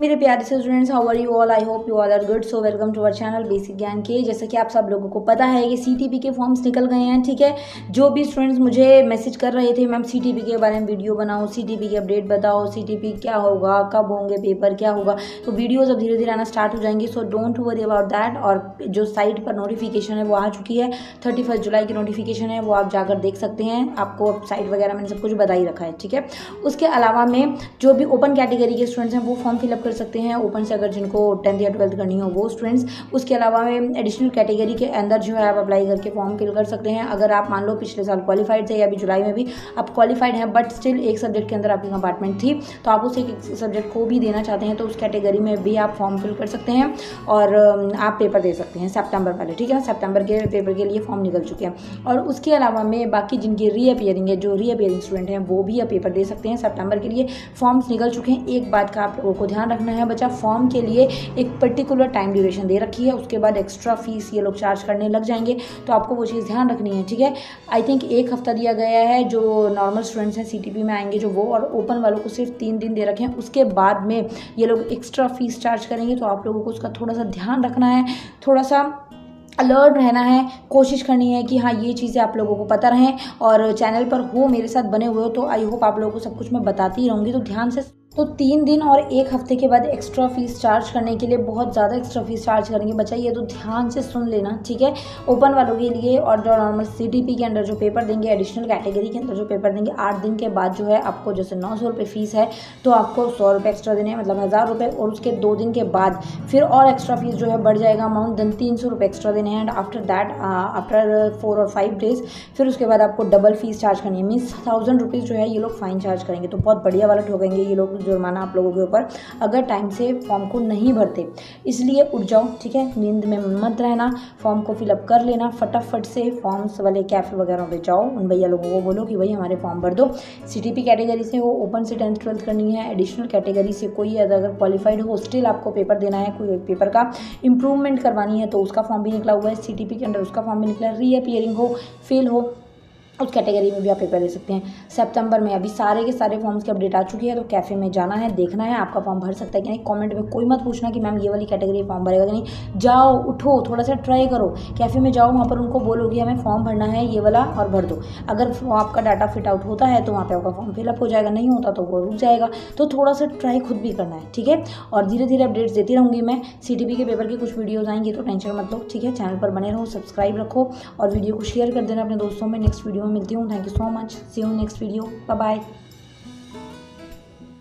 मेरे प्यारे से students, how are you all? I hope you all are good. So welcome to our channel basic ज्ञान के। जैसा कि आप सब लोगों को पता है कि सीटीपी के फॉर्म्स निकल गए हैं, ठीक है। जो भी स्टूडेंट्स मुझे मैसेज कर रहे थे मैम सीटीपी के बारे में वीडियो बनाओ, सीटीपी की अपडेट बताओ, सीटीपी क्या होगा, कब होंगे पेपर, क्या होगा, तो वीडियोज अब धीरे धीरे आना स्टार्ट हो जाएंगी। So don't worry about that. और जो साइट पर नोटिफिकेशन है वो आ चुकी है, 31 जुलाई की नोटिफिकेशन है, वो आप जाकर देख सकते हैं। आपको साइट वगैरह मैंने सब कुछ बता ही रखा है, ठीक है। उसके अलावा में जो भी ओपन कैटेगरी के स्टूडेंट्स हैं वो फॉर्म फिलअप कर सकते हैं ओपन से, अगर जिनको 10th या 12th करनी हो वो स्टूडेंट्स। उसके अलावा में एडिशनल कैटेगरी के अंदर जो है आप अप्लाई करके फॉर्म फिल कर सकते हैं। अगर आप मान लो पिछले साल क्वालिफाइड थे या अभी जुलाई में भी आप क्वालिफाइड हैं बट स्टिल एक सब्जेक्ट के अंदर आपकी कंपार्टमेंट थी, तो आप उस एक सब्जेक्ट को भी देना चाहते हैं तो उस कैटेगरी में भी आप फॉर्म फिल कर सकते हैं और आप पेपर दे सकते हैं सितंबर वाले, ठीक है। सितंबर के पेपर के लिए फॉर्म निकल चुके हैं। और उसके अलावा में बाकी जिनकी रीअपियरिंग है, जो रीअपियरिंग स्टूडेंट हैं वो भी अब पेपर दे सकते हैं। सितंबर के लिए फॉर्म्स निकल चुके हैं। एक बात का आप लोगों को ध्यान रखना है बच्चा, फॉर्म के लिए एक पर्टिकुलर टाइम ड्यूरेशन दे रखी है, उसके बाद एक्स्ट्रा फीस ये लोग चार्ज करने लग जाएंगे, तो आपको वो चीज़ ध्यान रखनी है, ठीक है। आई थिंक 1 हफ्ता दिया गया है जो नॉर्मल स्टूडेंट्स हैं सीटीपी में आएंगे जो वो, और ओपन वालों को सिर्फ 3 दिन दे रखे हैं। उसके बाद में ये लोग एक्स्ट्रा फीस चार्ज करेंगे, तो आप लोगों को उसका थोड़ा सा ध्यान रखना है, थोड़ा सा अलर्ट रहना है, कोशिश करनी है कि हाँ ये चीज़ें आप लोगों को पता रहें। और चैनल पर हो, मेरे साथ बने हुए हो, तो आई होप आप लोगों को सब कुछ मैं बताती रहूँगी, तो ध्यान से। तो 3 दिन और 1 हफ्ते के बाद एक्स्ट्रा फीस चार्ज करने के लिए बहुत ज़्यादा एक्स्ट्रा फीस चार्ज करेंगे बच्चा, ये तो ध्यान से सुन लेना, ठीक है। ओपन वालों के लिए और जो नॉर्मल सीटीपी के अंदर जो पेपर देंगे, एडिशनल कैटेगरी के अंदर जो पेपर देंगे, 8 दिन के बाद जो है आपको जैसे 900 रुपये फीस है तो आपको 100 रुपये एक्स्ट्रा देने हैं, मतलब 1000 रुपये। और उसके 2 दिन के बाद फिर और एक्स्ट्रा फीस जो है बढ़ जाएगा अमाउंट, देन 300 रुपये एक्स्ट्रा देने हैं। एंड आफ्टर दैट आफ्टर 4 और 5 डेज फिर उसके बाद आपको डबल फीस चार्ज करनी है, मीन्स 1000 रुपीज़ जो है ये लोग फाइन चार्ज करेंगे। तो बहुत बढ़िया वाला ठोकेंगे ये लोग जुर्माना आप लोगों के ऊपर अगर टाइम से फॉर्म को नहीं भरते। इसलिए उठ जाओ, ठीक है, नींद में मत रहना, फॉर्म को फिलअप कर लेना फटाफट से। फॉर्म्स वाले कैफे वगैरह पे जाओ, उन भैया लोगों को बोलो कि भाई हमारे फॉर्म भर दो। सीटीपी कैटेगरी से हो, ओपन से 10th 12th करनी है, एडिशनल कैटेगरी से कोई अगर क्वालिफाइड हो स्टिल आपको पेपर देना है, कोई एक पेपर का इंप्रूवमेंट करवानी है तो उसका फॉर्म भी निकला हुआ है सीटीपी के अंदर, उसका फॉर्म भी निकला है। रीअपियरिंग हो, फेल हो, उस कैटेगरी में भी आप पेपर दे सकते हैं। सितंबर में अभी सारे के सारे फॉर्म्स की अपडेट आ चुकी है, तो कैफ़े में जाना है, देखना है आपका फॉर्म भर सकता है कि नहीं। कमेंट में कोई मत पूछना कि मैम ये वाली कैटेगरी फॉर्म भरेगा कि नहीं। जाओ, उठो, थोड़ा सा ट्राई करो, कैफ़े में जाओ, वहाँ पर उनको बोलो कि हमें फॉर्म भरना है ये वाला और भर दो। अगर आपका डाटा फिट आउट होता है तो वहाँ पर आपका फॉर्म फिलअप हो जाएगा, नहीं होता तो वो रुक जाएगा। तो थोड़ा सा ट्राई खुद भी करना है, ठीक है। और धीरे धीरे अपडेट्स देती रहूँगी मैं। सीटीपी के पेपर की कुछ वीडियोज़ आएंगी तो टेंशन मत लो, ठीक है। चैनल पर बने रहो, सब्सक्राइब रखो और वीडियो को शेयर कर देना अपने दोस्तों में। नेक्स्ट वीडियो में मिलती हूँ। Thank you so much. See you next video. Bye bye.